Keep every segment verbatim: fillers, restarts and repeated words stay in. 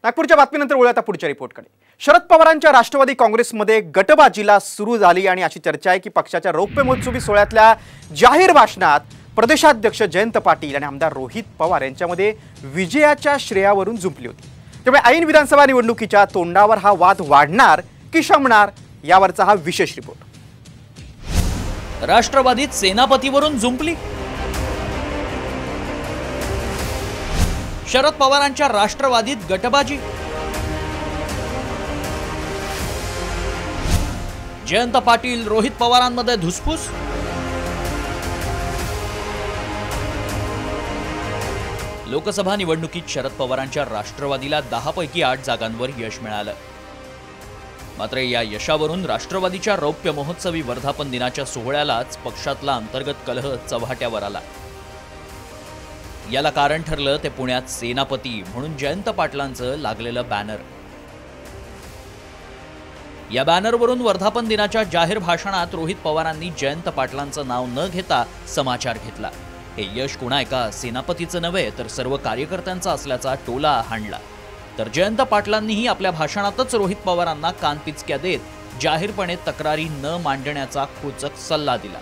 नागपूरच्या बातमीनंतर वळूया आता पुढच्या रिपोर्टकडे। शरद पवारांच्या राष्ट्रवादी काँग्रेसमध्ये गटबाजीला सुरू झाली आणि अशी चर्चा आहे की पक्षाच्या रौप्य महोत्सवी सोहळ्यातल्या जाहीर भाषणात प्रदेशाध्यक्ष जयंत पाटील आणि आमदार रोहित पवार यांच्यामध्ये विजयाच्या श्रेयावरून झुंपली होती। त्यामुळे ऐन विधानसभा निवडणुकीच्या तोंडावर हा वाद वाढणार की शमणार यावरचा हा विशेष रिपोर्ट। राष्ट्रवादीत सेनापतीवरून झुंपली। शरद पवारांच्या राष्ट्रवादीत गटबाजी। जयंत पाटील रोहित पवारांमध्ये धुसफूस। लोकसभा निवडणुकीत शरद पवारांच्या राष्ट्रवादीला दहा पैकी आठ जागांवर यश मिळालं। मात्र या यशावरून राष्ट्रवादीच्या रौप्य महोत्सवी वर्धापन दिनाच्या सोहळ्यालाच पक्षातला अंतर्गत कलह चव्हाट्यावर आला। याला कारण ठरलं ते पुण्यात सेनापती म्हणून जयंत पाटलांचं लागलेलं बॅनर। या बॅनरवरून वर्धापन दिनाच्या जाहीर भाषणात रोहित पवारांनी जयंत पाटलांचं नाव न घेता समाचार घेतला। हे यश कुणा एका सेनापतीचं नव्हे तर सर्व कार्यकर्त्यांचा असल्याचा टोला हाणला। तर जयंत पाटलांनीही आपल्या भाषणातच रोहित पवारांना कानपिचक्या देत जाहीरपणे तक्रारी न मांडण्याचा खोचक सल्ला दिला।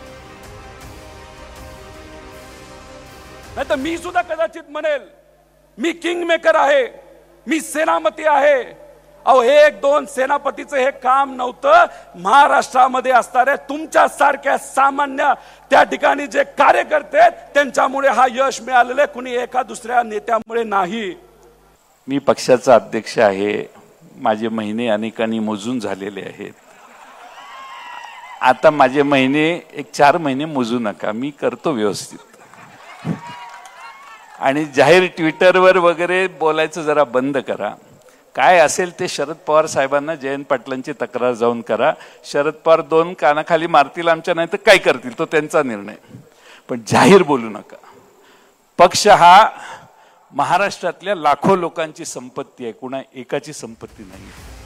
नाही तर मी सुद्धा कदाचित म्हणेल मी किंग मेकर आहे, मी सेनापती आहे। अहो एक दोन सेनापतीचं हे काम नव्हतं। महाराष्ट्रामध्ये असणारे तुमच्या सारख्या सामान्य त्या ठिकाणी जे कार्यकर्ते त्यांच्यामुळे हा यश मिळालेले, कुणी एका दुसऱ्या नेत्यामुळे नाही। मी पक्षाचा अध्यक्ष आहे, माझे महिने अनेकांनी मोजून झालेले आहेत। आता माझे महिने एक चार महिने मोजू नका, मी करतो व्यवस्थित। आणि जाहीर ट्विटरवर वगैरे बोलायचं जरा बंद करा। काय असेल ते शरद पवार साहेबांना जयंत पाटलांची तक्रार जाऊन करा। शरद पवार दोन कानाखाली मारतील आमच्या, नाही तर काय करतील तो त्यांचा निर्णय, पण जाहीर बोलू नका। पक्ष हा महाराष्ट्रातल्या लाखो लोकांची संपत्ती आहे, कुणा एकाची संपत्ती नाही।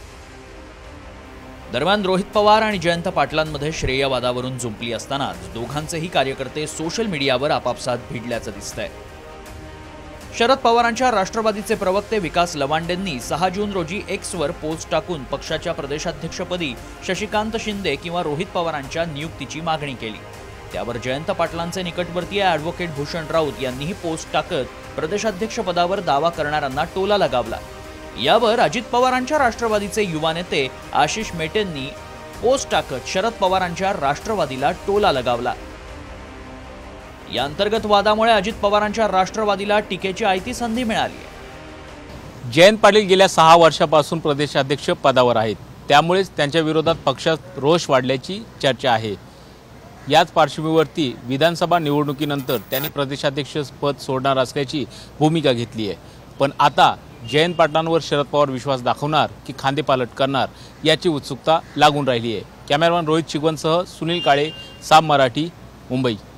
दरम्यान रोहित पवार आणि जयंत पाटलांमध्ये श्रेयवादावरून झुंपली असतानाच दोघांचेही कार्यकर्ते सोशल मीडियावर आपापसात भिडल्याचं दिसतंय। शरद पवारांच्या राष्ट्रवादीचे प्रवक्ते विकास लवांडेंनी सहा जून रोजी एक्सवर पोस्ट टाकून पक्षाच्या प्रदेशाध्यक्षपदी शशिकांत शिंदे किंवा रोहित पवारांच्या नियुक्तीची मागणी केली। त्यावर जयंत पाटलांचे निकटवर्तीय ॲडव्होकेट भूषण राऊत यांनीही पोस्ट टाकत प्रदेशाध्यक्षपदावर दावा करणाऱ्यांना टोला लगावला। यावर अजित पवारांच्या राष्ट्रवादीचे युवा नेते आशिष मेटेंनी पोस्ट टाकत शरद पवारांच्या राष्ट्रवादीला टोला लगावला। या अंतर्गत वादामुळे अजित पवारांच्या राष्ट्रवादीला टीकेची आयती संधी मिळाली। जयंत पाटील गेल्या सहा वर्षापासून प्रदेशाध्यक्ष पदावर आहेत, त्यामुळेच त्यांच्या विरोधात पक्षात रोष वाढल्याची चर्चा आहे। याच पार्श्वभूमीवरती विधानसभा निवडणुकीनंतर त्यांनी प्रदेशाध्यक्ष पद सोडणार असल्याची भूमिका घेतली आहे। पण आता जयंत पाटलांवर शरद पवार विश्वास दाखवणार की खांदेपालट करणार याची उत्सुकता लागून राहिली आहे। कॅमेरामॅन रोहित चिगवनसह सुनील काळे, साम मराठी, मुंबई।